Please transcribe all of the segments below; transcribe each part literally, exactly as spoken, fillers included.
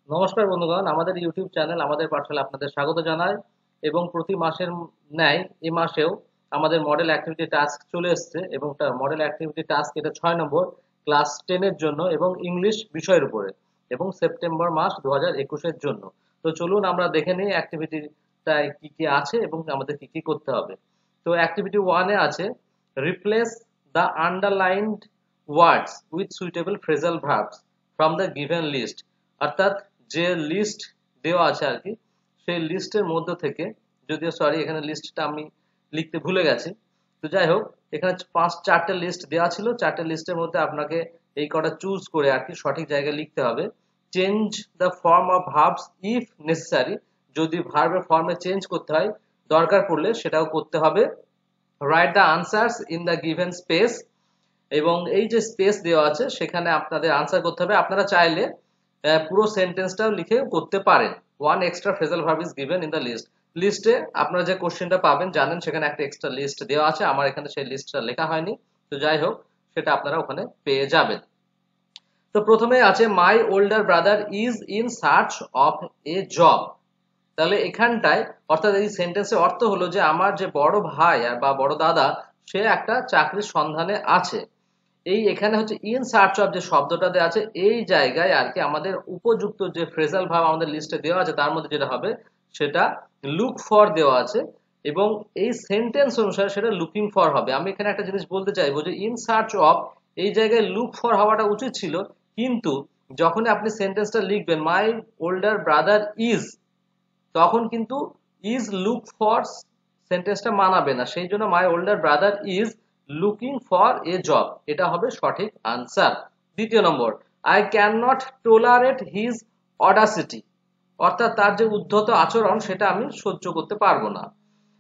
নমস্কার বন্ধুগণ, আমাদের ইউটিউব চ্যানেল আমাদের পাঠশালা আপনাদের স্বাগত জানায়। এবং প্রতি মাসের ন্যায় এই মাসেও আমাদের মডেল অ্যাক্টিভিটি টাস্ক চলে এসেছে এবং মডেল অ্যাক্টিভিটি টাস্ক এটা ছয় নম্বর ক্লাস টেনের জন্য এবং ইংলিশ বিষয়ের উপরে এবং সেপ্টেম্বর মাস দু হাজার একুশের জন্য। তো চলুন আমরা দেখে নিই অ্যাক্টিভিটিটায় কি কি আছে এবং আমাদের কি কি করতে হবে। তো অ্যাক্টিভিটি ওয়ানে আছে replace the underlined words with suitable phrasal verbs from the given list. অর্থাৎ যে লিস্ট দেওয়া আছে আর কি, সেই লিস্টের মধ্য থেকে, যদিও সরি এখানে লিস্টটা আমি লিখতে ভুলে গেছি, তো যাই হোক এখানে পাঁচ চারটে লিস্ট দেওয়া ছিল, চারটে লিস্টের মধ্যে আপনাকে এই কটা চুজ করে আর কি সঠিক জায়গায় লিখতে হবে। Change the form of verbs if necessary, যদি ভার্বের ফর্মে চেঞ্জ করতে হয়, দরকার পড়লে সেটাও করতে হবে। Write the answers in the given space, এবং এই যে স্পেস দেওয়া আছে সেখানে আপনাদের আনসার করতে হবে। আপনারা চাইলে পুরো সেন্টেন্সটাও লিখে করতে পারেন। One extra phrasal verb is given in the list. লিস্টে আপনারা যে কোশ্চেনটা পাবেন জানেন, সেখানে একটা এক্সট্রা লিস্ট দেওয়া আছে, আমার এখানে সেই লিস্টটা লেখা হয়নি, তো যাই হোক সেটা আপনারা ওখানে পেয়ে যাবেন। তো প্রথমে আছে my older brother is in search of a job. তাহলে এখানটায় অর্থাৎ এই সেন্টেন্সের অর্থ হলো যে আমার যে বড় ভাই আর বা বড় দাদা সে একটা চাকরির সন্ধানে আছে। এই এখানে হচ্ছে ইন সার্চ অফ যে শব্দটা দেওয়া আছে, এই জায়গায় আর কি আমাদের উপযুক্ত যে ফ্রেজাল ভার্ব আমাদের লিস্টে দেওয়া আছে তার মধ্যে যেটা হবে সেটা লুক ফর দেওয়া আছে, এবং এই সেন্টেন্স অনুসারে সেটা লুকিং ফর হবে। আমি এখানে একটা জিনিস বলতে চাইবো যে ইন সার্চ অফ এই জায়গায় লুক ফর হওয়াটা উচিত ছিল, কিন্তু যখন আপনি সেন্টেন্সটা লিখবেন মাই ওল্ডার ব্রাদার ইজ, তখন কিন্তু ইজ লুক ফর সেন্টেন্সটা মানাবে না, সেই জন্য my older brother is looking for a job, এটা হবে সঠিক আনসার। দ্বিতীয় নম্বর, I can not tolerate his audacity, অর্থাৎ তার যে উদ্ধত আচরণ সেটা আমি সহ্য করতে পারবো না।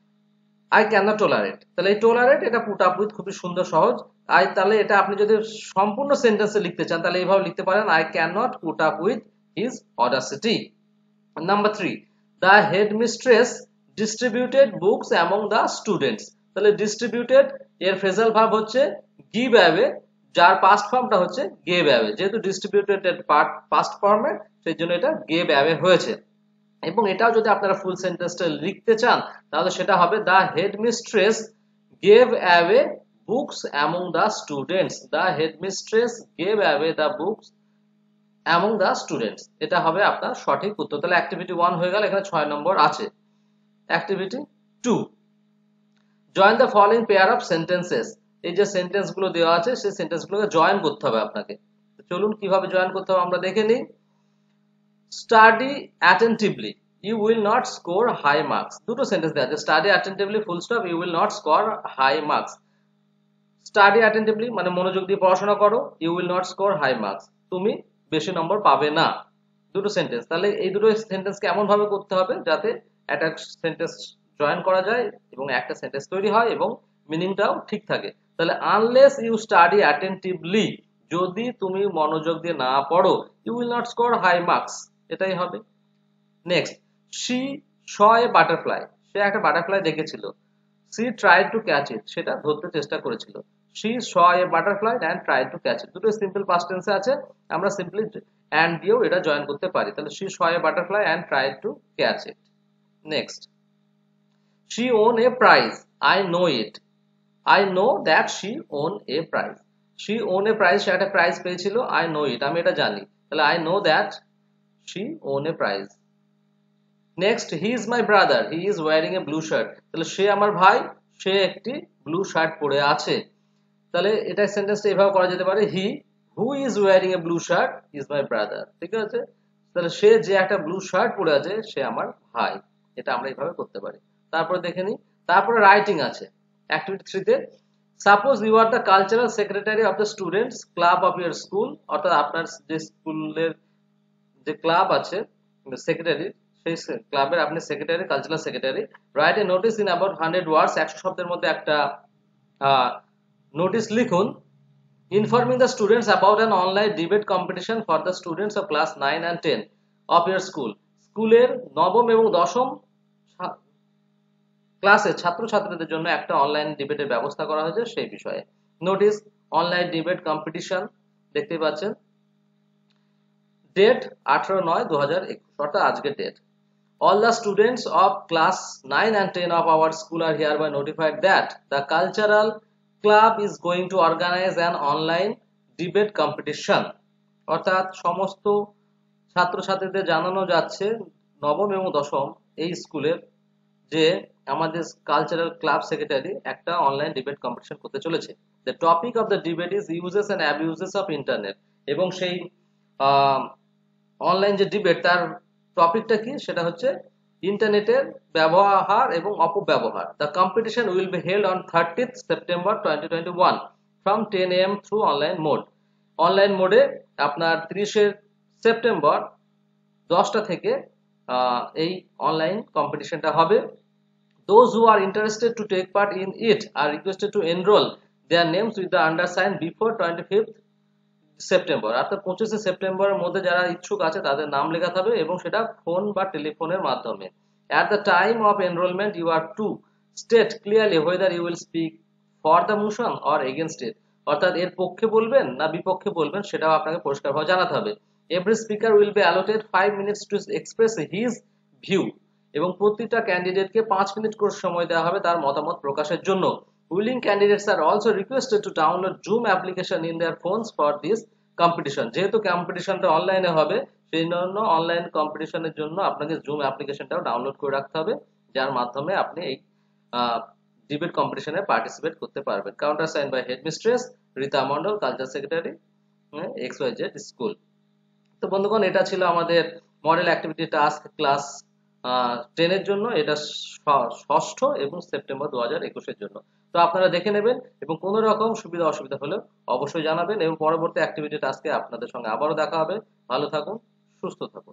আই ক্যান নট টলারেট, তাহলে এই টলারেট এটা পুট আপ উইথ খুবই সুন্দর সহজ। আই তাহলে এটা আপনি যদি সম্পূর্ণ সেন্টেন্সে লিখতে চান তাহলে এইভাবে লিখতে পারেন, I can not put up with his audacity. Number three, the headmistress distributed books among the students. তাহলে ডিস্ট্রিবিউটেড এর ফ্রেজাল ভার্ব হচ্ছে গিভ অ্যাওয়ে, যার পাস্ট ফর্মটা হচ্ছে গেভ অ্যাওয়ে। যেহেতু ডিস্ট্রিবিউটেড এর পার্ট পাস্ট ফর্মে, সেই জন্য এটা গেভ অ্যাওয়ে হয়েছে। এবং এটাও যদি আপনারা ফুল সেন্টেন্সটা লিখতে চান তাহলে সেটা হবে the headmistress gave away books among the students. The headmistress gave away the books among the students, এটা হবে আপনার সঠিক উত্তর। তাহলে অ্যাক্টিভিটি ওয়ান হয়ে গেল, এখানে ছয় নম্বর আছে। Activity two, join the following pair of sentences. এই যে সেন্টেন্স গুলো দেওয়া আছে সেই সেন্টেন্স গুলোকে জয়েন করতে হবে আপনাকে। চলুন কিভাবে জয়েন করতে হবে আমরা দেখে নিই। Study attentively, you will not score high marks. দুটো সেন্টেন্স দেওয়া আছে, study attentively full stop, you will not score high marks. Study attentively মানে মনোযোগ দিয়ে পড়াশোনা করো, you will not score high marks, তুমি বেশি নম্বর পাবে না। দুটো সেন্টেন্স, তাহলে এই দুটো সেন্টেন্সকে এমন ভাবে করতে হবে যাতে একটা সেন্টেন্স জয়েন করা যায় এবং একটা সেন্টেন্স তৈরি হয় এবং মিনিংটাও ঠিক থাকে। তাহলে আনলেস ইউ স্টাডি অ্যাটেন্টিভলি, যদি তুমি মনোযোগ দিয়ে না পড়ো, you will not score high marks, এটাই হবে। Next, she saw a butterfly, সে একটা বাটারফ্লাই দেখেছিল। She try to catch it, সেটা ধরতে চেষ্টা করেছিল। She saw a butterfly and try to catch it, দুটো সিম্পল পাস্ট টেন্সে আছে, আমরা সিম্পলি অ্যান্ড দিয়েও এটা জয়েন করতে পারি। তাহলে she saw a butterfly and try to catch it. Next, she won a prize, I know it, I know that she won a prize. She won a prize, সে একটা prize পেয়েছিল, I know ইট আমি এটা জানি, তাহলে I know that she won a prize. Next, he is my brother, he is wearing a blue shirt, তাহলে সে আমার ভাই, সে একটি ব্লু শার্ট পরে আছে। তাহলে এটা সেন্টেন্সটা এভাবে করা যেতে পারে, he who is wearing a blue shirt is my brother. ঠিক আছে, তাহলে সে যে একটা ব্লু শার্ট পরে আছে সে আমার ভাই, এটা আমরা এইভাবে করতে পারি। তারপরে দেখে নিই, তারপরে রাইটিং আছে অ্যাক্টিভিটি থ্রিতে। Suppose you are the cultural secretary of the students club of your school, অর্থাৎ আপনার যে স্কুলের যে ক্লাব আছে সেক্রেটারি, সেই ক্লাবের আপনি secretary, cultural secretary. Write a notice in about hundred words, একশো শব্দের মধ্যে একটা নোটিস লিখুন। Informing the students about an online debate competition for the students of class nine and ten of your school. স্কুলের নবম এবং দশম ক্লাসের ছাত্রছাত্রীদের জন্য একটা অনলাইন ডিবেটের ব্যবস্থা করা হয়েছে সেই বিষয়ে। নোটিস অনলাইন ডিবেট কম্পিটিশন, দেখতেই পাচ্ছেন। ডেট আঠারো নয় দু হাজার একুশ, অর্থাৎ আজকের date. All the students of class nine and ten of our school are hereby notified that the cultural club is going to organize an online debate competition. অর্থাৎ সমস্ত ছাত্রছাত্রীদের জানানো যাচ্ছে নবম এবং দশম এই স্কুলের যে আমাদের কালচারাল ক্লাব সেক্রেটারি একটা অনলাইন ডিবেট কম্পিটিশন করতে চলেছে। The topic of the debate is uses and abuses of internet. এবং সেই অনলাইন যে ডিবেট তার টপিকটা কি, সেটা হচ্ছে ইন্টারনেটের ব্যবহার এবং অপব্যবহার। The competition will be held on thirtieth September twenty twenty one from ten A M through online mode. Online মোডে আপনার তিরিশে সেপ্টেম্বর দশটা থেকে এই অনলাইন কম্পিটিশনটা হবে। Those who are interested to take part in it are requested to enroll their names with the undersigned before twenty-fifth September. অর্থাৎ পঁচিশে সেপ্টেম্বরের মধ্যে যারা ইচ্ছুক আছে তাদের নাম লেখাতে হবে এবং সেটা ফোন বা টেলিফোনের মাধ্যমে। At the time of enrollment you are to state clearly whether you will speak for the motion or against it। অর্থাৎ এর পক্ষে বলবেন না বিপক্ষে বলবেন সেটাও আপনাকে পরিষ্কারভাবে জানাতে হবে। Every speaker will be allotted five minutes to express his view। এবং প্রতিটা ক্যান্ডিডেটকে পাঁচ মিনিট করে সময় দেওয়া হবে তার মতামত প্রকাশের জন্য। Willing candidates are also requested to download Zoom application in their phones for this competition. যেহেতু কম্পিটিশনটা অনলাইনে হবে সেই জন্য অনলাইন কম্পিটিশনের জন্য আপনাকে জুম অ্যাপ্লিকেশনটাও ডাউনলোড করে রাখতে হবে, যার মাধ্যমে আপনি এই ডিবেট কম্পিটিশনে পার্টিসিপেট করতে পারবেন। Counter sign by headmistress Rita Mondal, culture secretary, X Y Z school. তো বন্ধুগণ, এটা ছিল আমাদের মডেল অ্যাক্টিভিটি টাস্ক ক্লাস টেনের জন্য, এটা ষষ্ঠ এবং সেপ্টেম্বর দু হাজার একুশের জন্য। তো আপনারা দেখে নেবেন এবং কোনো রকম সুবিধা অসুবিধা হলে অবশ্যই জানাবেন এবং পরবর্তী অ্যাক্টিভিটি টাস্কে আপনাদের সঙ্গে আবারও দেখা হবে। ভালো থাকুন, সুস্থ থাকুন।